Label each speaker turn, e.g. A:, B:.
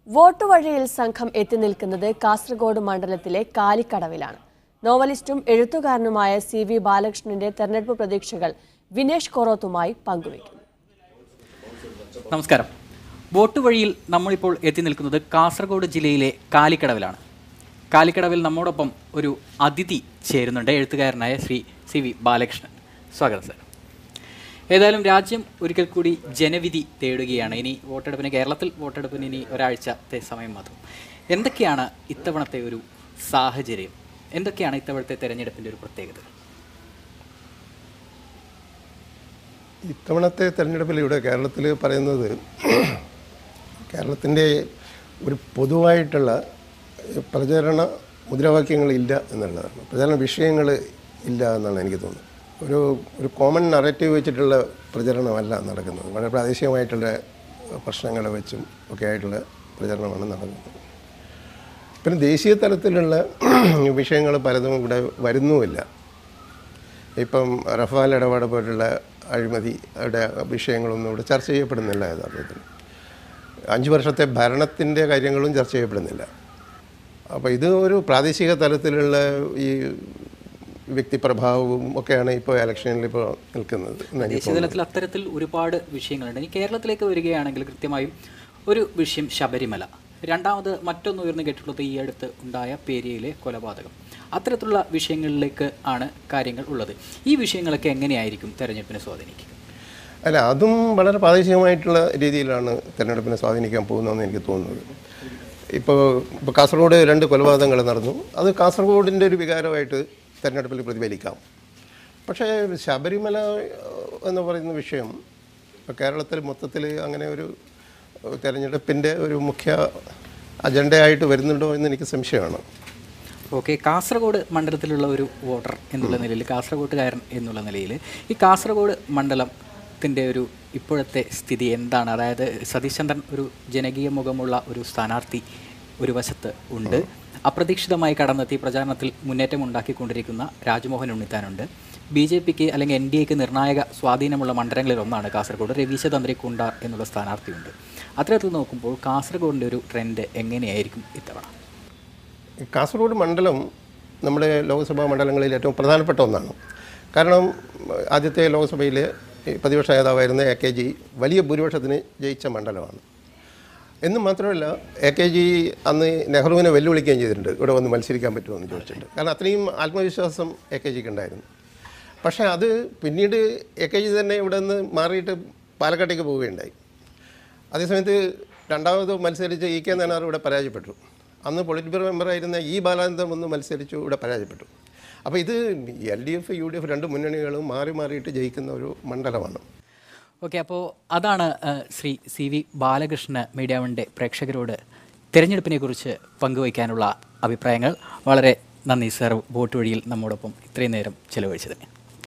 A: വോട്ടുവഴിയിൽ സംഘം എത്തി നിൽക്കുന്നത് കാസർഗോഡ് മണ്ഡലത്തിലെ കാലിക്കടവിലാണ്. നോവലിസ്റ്റും എഴുത്തുകാരനുമായ CV ബാലകൃഷ്ണന്റെ തെരഞ്ഞെടുപ്പ് പ്രതീക്ഷകൾ വിനേഷ് കൊറോത്തുമായി പങ്കുവയ്ക്കുന്നു.
B: നമസ്കാരം. വോട്ടുവഴിയിൽ നമ്മളിപ്പോൾ എത്തി നിൽക്കുന്നത് കാസർഗോഡ് ജില്ലയിലെ കാലിക്കടവിലാണ്. കാലിക്കടവിൽ നമ്മോടൊപ്പം ഒരു അതിഥി ചേരുന്നുണ്ട്, എഴുത്തുകാരനായ ശ്രീ CV ബാലകൃഷ്ണൻ. സ്വാഗതം സർ. ഏതായാലും രാജ്യം ഒരിക്കൽ കൂടി ജനവിധി തേടുകയാണ്. ഇനി വോട്ടെടുപ്പിന്, കേരളത്തിൽ വോട്ടെടുപ്പിന് ഇനി ഒരാഴ്ചത്തെ സമയം മാത്രം. എന്തൊക്കെയാണ് ഇത്തവണത്തെ ഒരു സാഹചര്യം? എന്തൊക്കെയാണ് ഇത്തവണത്തെ തെരഞ്ഞെടുപ്പിൻ്റെ ഒരു പ്രത്യേകത?
C: ഇത്തവണത്തെ തെരഞ്ഞെടുപ്പിലൂടെ കേരളത്തിൽ പറയുന്നത് കേരളത്തിൻ്റെ ഒരു പൊതുവായിട്ടുള്ള പ്രചരണ മുദ്രാവാക്യങ്ങളില്ല എന്നുള്ളതാണ്. പ്രചരണ വിഷയങ്ങൾ ഇല്ല എന്നാണ് എനിക്ക് തോന്നുന്നത്. ഒരു കോമൺ നറേറ്റീവ് വെച്ചിട്ടുള്ള പ്രചരണമല്ല നടക്കുന്നത്. വളരെ പ്രാദേശികമായിട്ടുള്ള പ്രശ്നങ്ങൾ വെച്ചും ഒക്കെ ആയിട്ടുള്ള പ്രചരണമാണ് നടക്കുന്നത്. പിന്നെ ദേശീയ തലത്തിലുള്ള വിഷയങ്ങൾ പലതും ഇവിടെ വരുന്നുമില്ല. ഇപ്പം റഫാൽ ഇടപാട് പോലുള്ള അഴിമതിയുടെ വിഷയങ്ങളൊന്നും ഇവിടെ ചർച്ച ചെയ്യപ്പെടുന്നില്ല. യഥാർത്ഥത്തിൽ 5 വർഷത്തെ ഭരണത്തിൻ്റെ കാര്യങ്ങളും ചർച്ച ചെയ്യപ്പെടുന്നില്ല. അപ്പോൾ ഇത് ഒരു പ്രാദേശിക തലത്തിലുള്ള ഈ വ്യക്തിപ്രഭാവവും ഒക്കെയാണ് ഇപ്പോൾ ഇലക്ഷനിൽ ഇപ്പോൾ നിൽക്കുന്നത്.
B: ദേശീയ തലത്തിൽ അത്തരത്തിൽ ഒരുപാട് വിഷയങ്ങളുണ്ട്. ഇനി കേരളത്തിലേക്ക് വരികയാണെങ്കിൽ കൃത്യമായും ഒരു വിഷയം ശബരിമല, രണ്ടാമത് മറ്റൊന്ന് ഉയർന്നു കേട്ടിട്ടുള്ളത് ഈ അടുത്ത് ഉണ്ടായ പേരിയയിലെ കൊലപാതകം. അത്തരത്തിലുള്ള വിഷയങ്ങളിലേക്ക് ആണ് കാര്യങ്ങൾ ഉള്ളത്. ഈ വിഷയങ്ങളൊക്കെ എങ്ങനെയായിരിക്കും തെരഞ്ഞെടുപ്പിനെ സ്വാധീനിക്കുക?
C: അല്ല, അതും വളരെ പ്രാദേശികമായിട്ടുള്ള രീതിയിലാണ് തെരഞ്ഞെടുപ്പിനെ സ്വാധീനിക്കാൻ പോകുന്നതെന്ന് എനിക്ക് തോന്നുന്നത്. ഇപ്പോൾ കാസർഗോഡ് 2 കൊലപാതകങ്ങൾ നടന്നു. അത് കാസർഗോഡിൻ്റെ ഒരു വികാരമായിട്ട് തെരഞ്ഞെടുപ്പിൽ പ്രതിഫലിക്കാം. പക്ഷേ ശബരിമല എന്ന് പറയുന്ന വിഷയം ഇപ്പോൾ കേരളത്തിൽ മൊത്തത്തിൽ അങ്ങനെ ഒരു തെരഞ്ഞെടുപ്പിൻ്റെ ഒരു മുഖ്യ അജണ്ടയായിട്ട് വരുന്നുണ്ടോ എന്ന് എനിക്ക് സംശയമാണ്.
B: ഓക്കെ, കാസർഗോഡ് മണ്ഡലത്തിലുള്ള ഒരു വോട്ടർ എന്നുള്ള നിലയിൽ, കാസർഗോഡുകാരൻ എന്നുള്ള നിലയിൽ ഈ കാസർഗോഡ് മണ്ഡലത്തിൻ്റെ ഒരു ഇപ്പോഴത്തെ സ്ഥിതി എന്താണ്? അതായത് സതീഷ് ചന്ദ്രൻ ഒരു ജനകീയ മുഖമുള്ള ഒരു സ്ഥാനാർത്ഥി ഒരു വശത്ത് ഉണ്ട്. അപ്രതീക്ഷിതമായി കടന്നെത്തി പ്രചാരണത്തിൽ മുന്നേറ്റം ഉണ്ടാക്കിക്കൊണ്ടിരിക്കുന്ന രാജ്മോഹൻ ഉണ്ണിത്താനുണ്ട്. BJPക്ക് അല്ലെങ്കിൽ NDAക്ക് നിർണായക സ്വാധീനമുള്ള മണ്ഡലങ്ങളിൽ ഒന്നാണ് കാസർഗോഡ്. രവീശ തന്ത്രിക്കുണ്ടാർ എന്നുള്ള സ്ഥാനാർത്ഥിയുണ്ട്. അത്തരത്തിൽ നോക്കുമ്പോൾ കാസർഗോഡിൻ്റെ ഒരു ട്രെൻഡ് എങ്ങനെയായിരിക്കും ഇത്തവണ?
C: കാസർഗോഡ് മണ്ഡലം നമ്മുടെ ലോക്സഭാ മണ്ഡലങ്ങളിൽ ഏറ്റവും പ്രധാനപ്പെട്ട ഒന്നാണ്. കാരണം ആദ്യത്തെ ലോക്സഭയിലെ പ്രതിപക്ഷ നേതാവായിരുന്ന AKG വലിയ ഭൂരിപക്ഷത്തിന് ജയിച്ച മണ്ഡലമാണ്. എന്നും മാത്രമല്ല, AKG അന്ന് നെഹ്റുവിനെ വെല്ലുവിളിക്കുകയും ചെയ്തിട്ടുണ്ട്, ഇവിടെ വന്ന് മത്സരിക്കാൻ പറ്റുമോ എന്ന് ചോദിച്ചിട്ടുണ്ട്. കാരണം അത്രയും ആത്മവിശ്വാസം AKGക്ക് ഉണ്ടായിരുന്നു. പക്ഷേ അത് പിന്നീട് AKG തന്നെ ഇവിടെ നിന്ന് മാറിയിട്ട് പാലക്കാട്ടേക്ക് പോവുകയുണ്ടായി. അതേസമയത്ത് രണ്ടാമത് മത്സരിച്ച EK നായനാർ ഇവിടെ പരാജയപ്പെട്ടു. അന്ന് പൊളിറ്റ് ബ്യൂറോ മെമ്പറായിരുന്ന ബാലാനന്ദം ഒന്ന് മത്സരിച്ചു, ഇവിടെ പരാജയപ്പെട്ടു. അപ്പോൾ ഇത് LDF UDF 2 മുന്നണികളും മാറി മാറിയിട്ട് ജയിക്കുന്ന ഒരു മണ്ഡലമാണ്.
B: ഓക്കെ, അപ്പോൾ അതാണ് ശ്രീ CV ബാലകൃഷ്ണൻ MediaOneന്റെ പ്രേക്ഷകരോട് തിരഞ്ഞെടുപ്പിനെക്കുറിച്ച് പങ്കുവയ്ക്കാനുള്ള അഭിപ്രായങ്ങൾ. വളരെ നന്ദി സർ, വോട്ട് വഴിയിൽ നമ്മോടൊപ്പം ഇത്രയും നേരം ചിലവഴിച്ചതിന്.